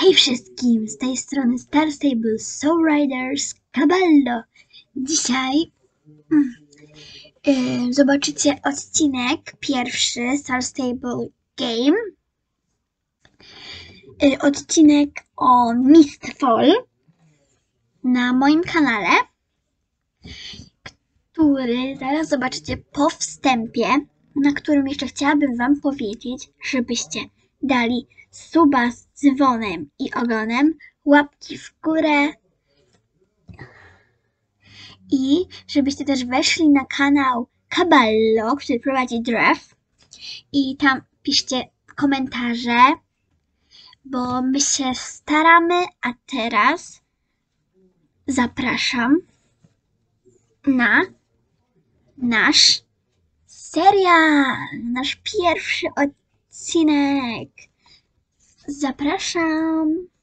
Hej wszystkim, z tej strony Star Stable Soul Riders Caballo. Dzisiaj zobaczycie odcinek pierwszy Star Stable Game. Odcinek o Mistfall na moim kanale, który zaraz zobaczycie po wstępie, na którym jeszcze chciałabym wam powiedzieć, żebyście dali suba z dzwonem i ogonem, łapki w górę i żebyście też weszli na kanał Caballo, który prowadzi Drew, i tam piszcie komentarze, bo my się staramy, a teraz zapraszam na nasz serial, nasz pierwszy odcinek. Zapraszam.